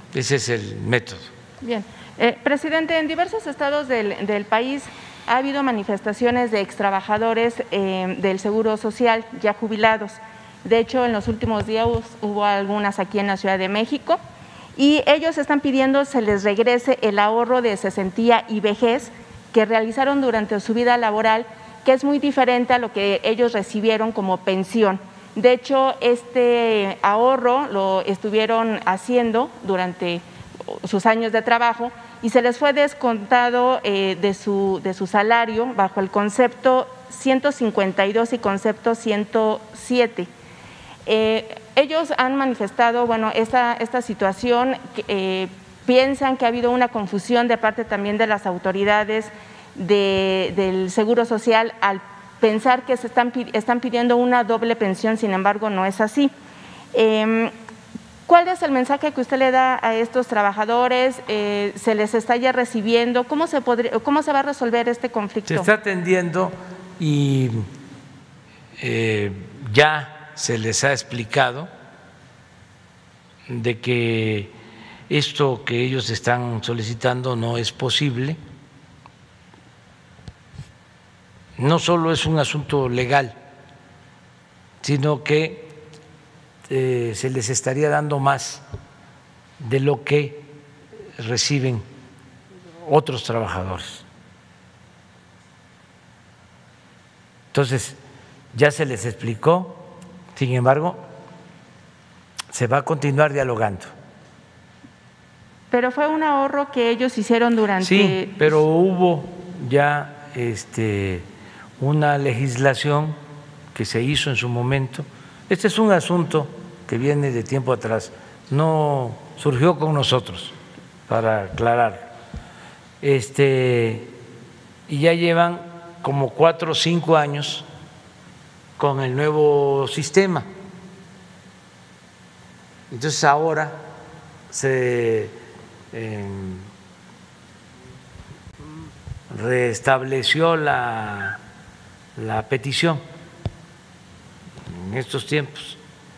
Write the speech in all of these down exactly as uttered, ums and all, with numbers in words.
Ese es el método. Bien. Eh, presidente, en diversos estados del, del país ha habido manifestaciones de extrabajadores eh, del Seguro Social ya jubilados. De hecho, en los últimos días hubo algunas aquí en la Ciudad de México y ellos están pidiendo se les regrese el ahorro de cesantía y vejez que realizaron durante su vida laboral, que es muy diferente a lo que ellos recibieron como pensión. De hecho, este ahorro lo estuvieron haciendo durante sus años de trabajo y se les fue descontado eh, de, su, de su salario bajo el concepto ciento cincuenta y dos y concepto ciento siete. Eh, ellos han manifestado, bueno, esta, esta situación, eh, piensan que ha habido una confusión de parte también de las autoridades de, del Seguro Social al pensar que se están, están pidiendo una doble pensión, sin embargo, no es así. Eh, ¿Cuál es el mensaje que usted le da a estos trabajadores? Eh, ¿Se les está ya recibiendo? ¿Cómo se, podría, ¿Cómo se va a resolver este conflicto? Se está atendiendo y eh, ya se les ha explicado de que esto que ellos están solicitando no es posible. No solo es un asunto legal, sino que Eh, se les estaría dando más de lo que reciben otros trabajadores. Entonces, ya se les explicó, sin embargo, se va a continuar dialogando. Pero fue un ahorro que ellos hicieron durante… Sí, pero hubo ya este, una legislación que se hizo en su momento. Este es un asunto que viene de tiempo atrás, no surgió con nosotros, para aclarar. Este, y ya llevan como cuatro o cinco años con el nuevo sistema. Entonces ahora se eh, restableció la, la petición en estos tiempos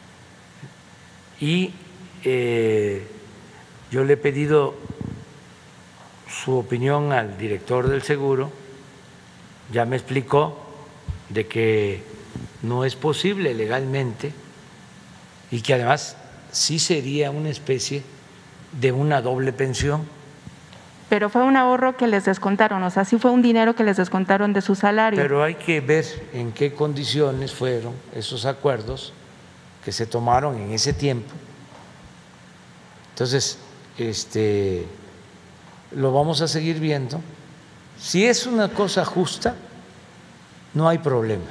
y eh, yo le he pedido su opinión al director del seguro, ya me explicó de que no es posible legalmente y que además sí sería una especie de una doble pensión. Pero fue un ahorro que les descontaron, o sea, sí fue un dinero que les descontaron de su salario. Pero hay que ver en qué condiciones fueron esos acuerdos que se tomaron en ese tiempo. Entonces, este, lo vamos a seguir viendo. Si es una cosa justa, no hay problema.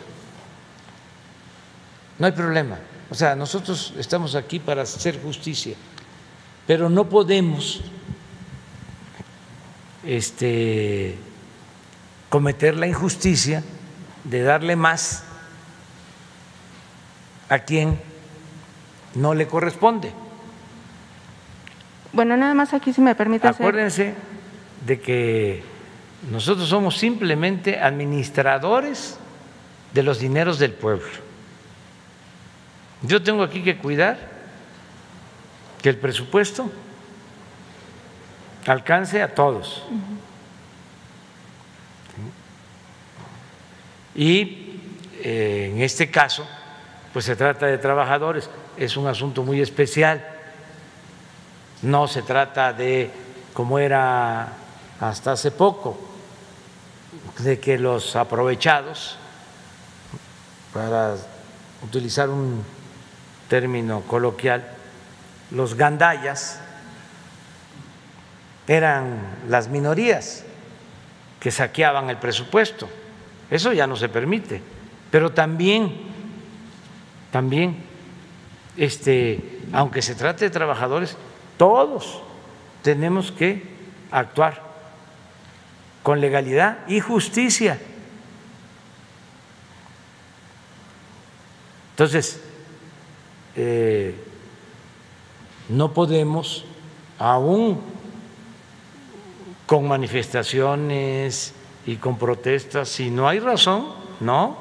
No hay problema. O sea, nosotros estamos aquí para hacer justicia, pero no podemos este, cometer la injusticia de darle más a quien no le corresponde. Bueno, nada más aquí, si me permite. Acuérdense de que nosotros somos simplemente administradores de los dineros del pueblo. Yo tengo aquí que cuidar que el presupuesto alcance a todos. Y eh, en este caso, pues se trata de trabajadores, es un asunto muy especial. No se trata de, como era hasta hace poco, de que los aprovechados, para utilizar un término coloquial, los gandallas, eran las minorías que saqueaban el presupuesto. Eso ya no se permite. Pero también, también, este, aunque se trate de trabajadores, todos tenemos que actuar con legalidad y justicia. Entonces, eh, no podemos, aún con manifestaciones y con protestas, si no hay razón, no.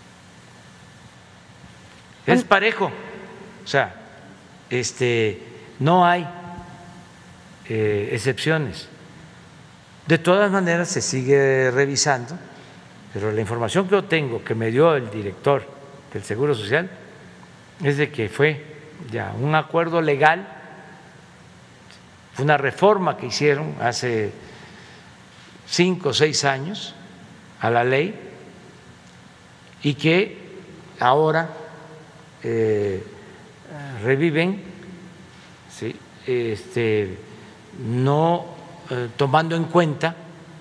Es parejo. O sea, este, no hay eh, excepciones. De todas maneras se sigue revisando, pero la información que yo tengo, que me dio el director del Seguro Social, es de que fue ya un acuerdo legal, fue una reforma que hicieron hace cinco o seis años a la ley y que ahora eh, reviven, ¿sí? este, no eh, tomando en cuenta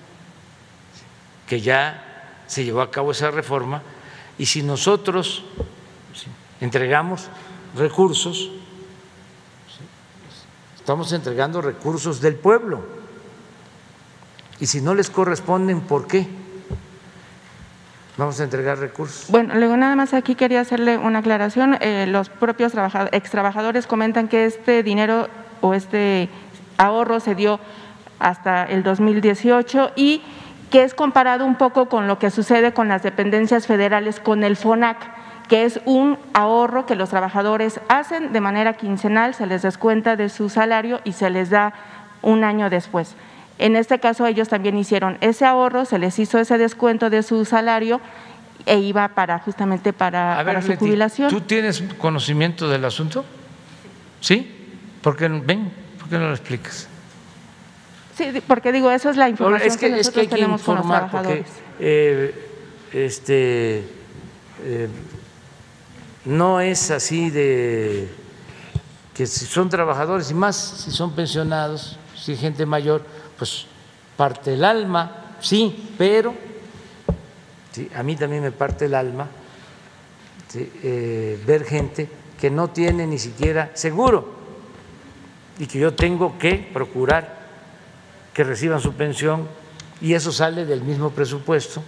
que ya se llevó a cabo esa reforma, y si nosotros ¿sí? entregamos recursos, ¿sí? estamos entregando recursos del pueblo, y si no les corresponden, ¿por qué vamos a entregar recursos? Bueno, luego nada más aquí quería hacerle una aclaración. Eh, los propios ex trabajadores comentan que este dinero o este ahorro se dio hasta el dos mil dieciocho y que es comparado un poco con lo que sucede con las dependencias federales, con el FONAC, que es un ahorro que los trabajadores hacen de manera quincenal, se les descuenta de su salario y se les da un año después. En este caso ellos también hicieron ese ahorro, se les hizo ese descuento de su salario e iba para justamente para, A ver, para su Leti, jubilación. ¿tú tienes conocimiento del asunto? ¿Sí? ¿Por qué, ven, ¿por qué no lo explicas? Sí, porque digo, eso es la información es que, que nosotros es que hay que tenemos con los informar, trabajadores. porque eh, este, eh, no es así de que si son trabajadores y más si son pensionados, si hay gente mayor, pues parte el alma, sí, pero sí, a mí también me parte el alma sí, eh, ver gente que no tiene ni siquiera seguro y que yo tengo que procurar que reciban su pensión, y eso sale del mismo presupuesto.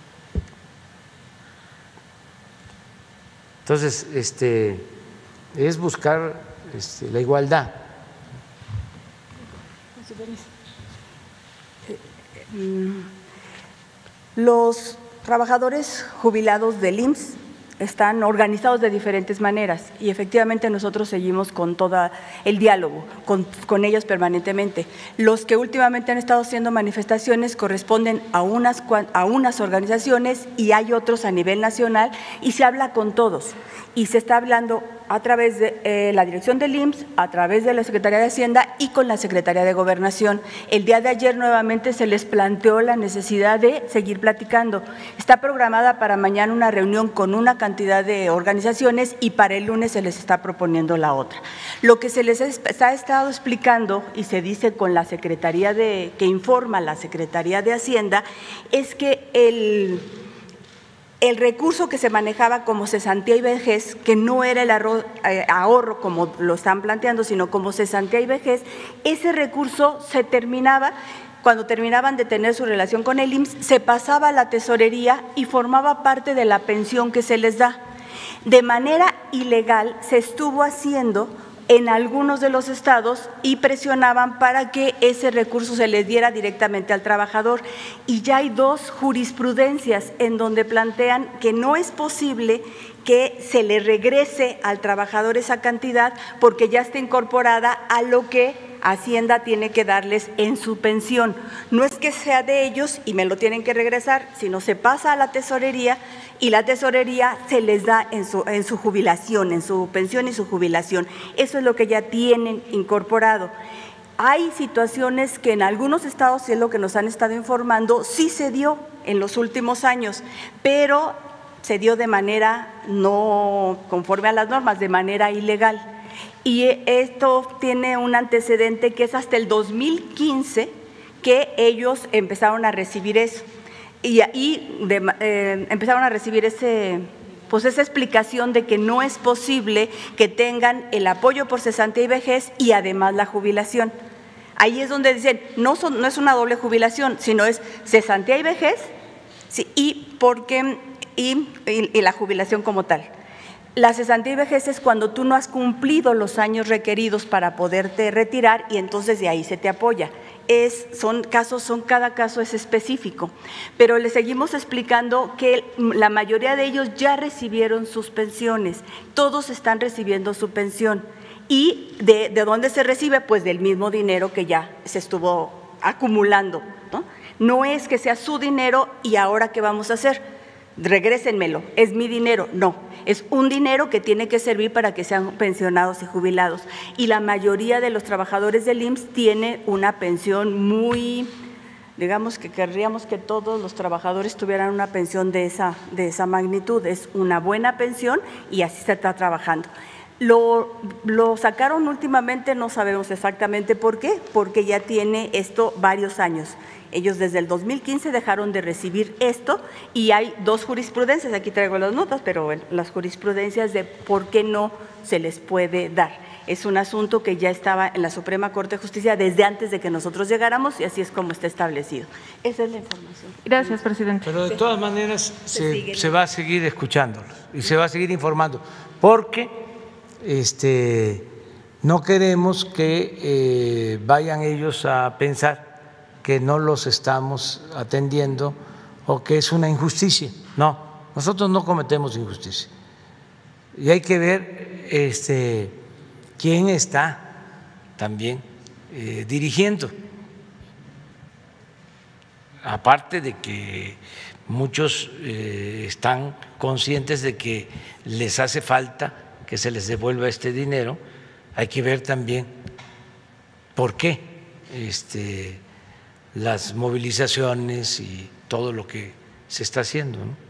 Entonces, este, es buscar este, la igualdad. Los trabajadores jubilados del I M S S están organizados de diferentes maneras y efectivamente nosotros seguimos con todo el diálogo, con, con ellos permanentemente. Los que últimamente han estado haciendo manifestaciones corresponden a unas, a unas organizaciones y hay otros a nivel nacional y se habla con todos. Y se está hablando a través de eh, la dirección del I M S S, a través de la Secretaría de Hacienda y con la Secretaría de Gobernación. El día de ayer nuevamente se les planteó la necesidad de seguir platicando. Está programada para mañana una reunión con una cantidad de organizaciones y para el lunes se les está proponiendo la otra. Lo que se les ha estado explicando y se dice con la Secretaría de, que informa la Secretaría de Hacienda, es que el… El recurso que se manejaba como cesantía y vejez, que no era el ahorro como lo están planteando, sino como cesantía y vejez, ese recurso se terminaba, cuando terminaban de tener su relación con el I M S S, se pasaba a la tesorería y formaba parte de la pensión que se les da. De manera ilegal se estuvo haciendo en algunos de los estados y presionaban para que ese recurso se les diera directamente al trabajador. Y ya hay dos jurisprudencias en donde plantean que no es posible que se le regrese al trabajador esa cantidad porque ya está incorporada a lo que Hacienda tiene que darles en su pensión. No es que sea de ellos y me lo tienen que regresar, sino se pasa a la tesorería y la tesorería se les da en su, en su jubilación, en su pensión y su jubilación. Eso es lo que ya tienen incorporado. Hay situaciones que en algunos estados, y es lo que nos han estado informando, sí se dio en los últimos años, pero se dio de manera no conforme a las normas, de manera ilegal. Y esto tiene un antecedente que es hasta el dos mil quince que ellos empezaron a recibir eso. Y ahí de, eh, empezaron a recibir ese, pues esa explicación de que no es posible que tengan el apoyo por cesantía y vejez y además la jubilación. Ahí es donde dicen, no, son, no es una doble jubilación, sino es cesantía y vejez sí, y, porque, y, y, y la jubilación como tal. La cesantía y vejez es cuando tú no has cumplido los años requeridos para poderte retirar y entonces de ahí se te apoya. Es, son casos, son, cada caso es específico, pero les seguimos explicando que la mayoría de ellos ya recibieron sus pensiones, todos están recibiendo su pensión ¿Y de, de dónde se recibe? Pues del mismo dinero que ya se estuvo acumulando, ¿no? No es que sea su dinero y ahora ¿qué vamos a hacer? Regrésenmelo, es mi dinero. No, es un dinero que tiene que servir para que sean pensionados y jubilados. Y la mayoría de los trabajadores del I M S S tiene una pensión muy, digamos que querríamos que todos los trabajadores tuvieran una pensión de esa, de esa magnitud. Es una buena pensión y así se está trabajando. Lo, lo sacaron últimamente, no sabemos exactamente por qué, porque ya tiene esto varios años. Ellos desde el dos mil quince dejaron de recibir esto y hay dos jurisprudencias, aquí traigo las notas, pero bueno, las jurisprudencias de por qué no se les puede dar. Es un asunto que ya estaba en la Suprema Corte de Justicia desde antes de que nosotros llegáramos y así es como está establecido. Esa es la información. Gracias, presidente. Pero de todas maneras se, se, se va a seguir escuchándolos y se va a seguir informando, porque este, no queremos que eh, vayan ellos a pensar que no los estamos atendiendo o que es una injusticia. No, nosotros no cometemos injusticia. Y hay que ver este, quién está también eh, dirigiendo. Aparte de que muchos eh, están conscientes de que les hace falta que se les devuelva este dinero, hay que ver también por qué este, las movilizaciones y todo lo que se está haciendo, ¿no?